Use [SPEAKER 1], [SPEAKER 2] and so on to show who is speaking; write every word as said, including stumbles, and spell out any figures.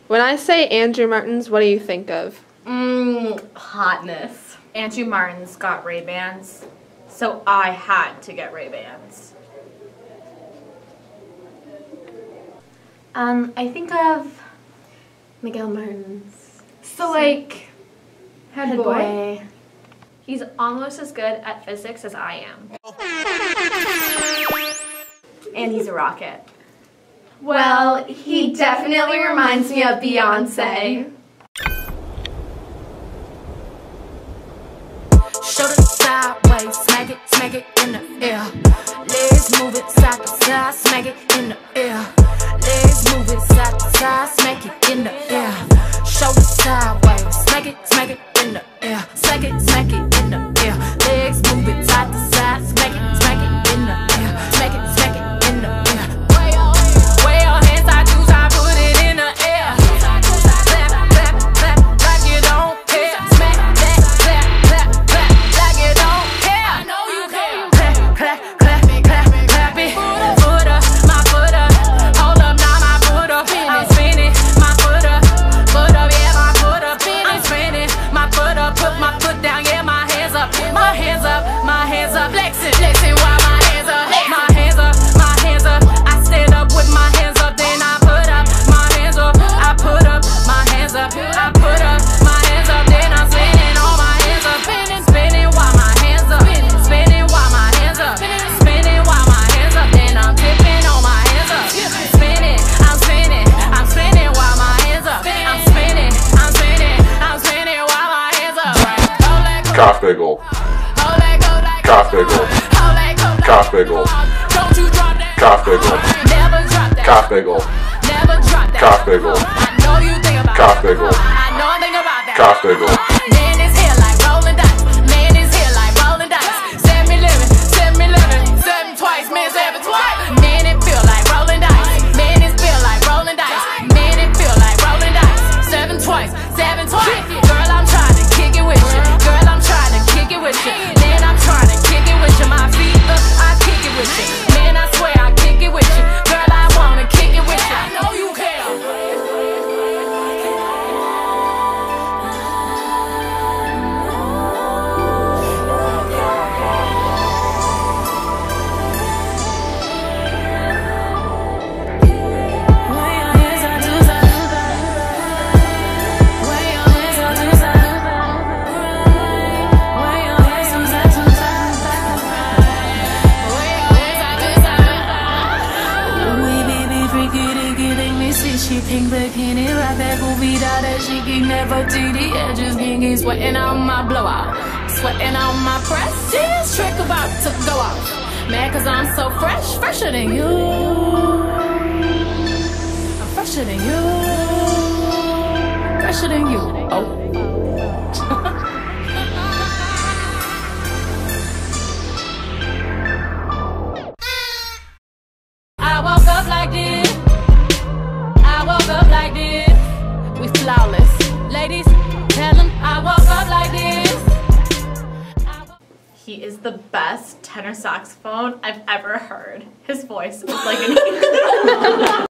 [SPEAKER 1] When I say Andrew Martins, what do you think of?
[SPEAKER 2] Mmm, hotness.
[SPEAKER 3] Andrew Martins got Ray-Bans, so I had to get Ray-Bans.
[SPEAKER 2] Um, I think of Miguel Martins.
[SPEAKER 3] So like, head,
[SPEAKER 2] Head
[SPEAKER 3] boy.
[SPEAKER 2] boy.
[SPEAKER 3] He's almost as good at physics as I am.
[SPEAKER 2] And he's a rocket.
[SPEAKER 3] Well, he definitely reminds me of Beyonce.
[SPEAKER 4] Shoulder sideways, smack it, smack it in the air. Legs move it side to side, smack it in the air. Legs move it side to side, smack it in the air. Shoulder sideways, smack it, smack it in the air. Smack it, smack it in the air. Legs move it side to side, smack it, smack it in the air. Smack it, smack it in the air. Way your hands, I do, I put it in the air. Clap, clap, clap, like you don't care. Smack that, clap, clap, clap, like you don't care. I know you care. Clap, clap, clap, clap, clap it. Foot up, my foot up. Hold up, now my foot up. I'm spinning, my foot up. Foot up, yeah, my foot up. I'm spinning, my foot up. Put my foot down, yeah, my hands up. My hands up, my hands up. Flexing, flexing while my hands up. My hands up, my hands up. I stand up with my hands up, then I put up my hands up. I put up my hands up. I put up my hands up, then I'm spinning all my hands up. Spinning, spinning while my hands up. Spinning while my hands up. Spinning while my hands up, then I'm tipping on my hands up. Spinning, I'm spinning, I'm spinning while my hands up. I'm spinning, I'm spinning, I'm spinning while my hands up.
[SPEAKER 5] Kaffbagel. Kaffbagel. Kaffbagel.
[SPEAKER 4] Don't you drop that.
[SPEAKER 5] Kaffbagel.
[SPEAKER 4] Never drop that.
[SPEAKER 5] Kaffbagel.
[SPEAKER 4] Never drop that.
[SPEAKER 5] Kaffbagel.
[SPEAKER 4] I know you think about
[SPEAKER 5] Kaffbagel.
[SPEAKER 4] that. I know I think about that.
[SPEAKER 5] Kaffbagel.
[SPEAKER 4] Man is here like rolling dice. Man is here like rolling dice. Seven eleven, seven eleven, seven twice, man seven twice. Man it feel like rolling dice. Man it feel like rolling dice. Man it feel like rolling dice. Seven twice, seven twice. Girl, I'm trying to kick it with you. Girl, I'm trying to kick it with you. Man, I'm trying to kick it with you. My feet up, I kick it with you. Man, I swear I kick it with you. Girl, I wanna kick it with you. I know you can. She pink bikini, right back movie that she can never T D edges, getting sweating on my blowout, sweating on my press. This trick about to go off, man, cause I'm so fresh, fresher than you. I'm fresher than you, fresher than you. Oh. I woke up like this. Woke up like this, we flawless. Ladies, tell them I woke up like this.
[SPEAKER 3] He is the best tenor saxophone I've ever heard. His voice is like an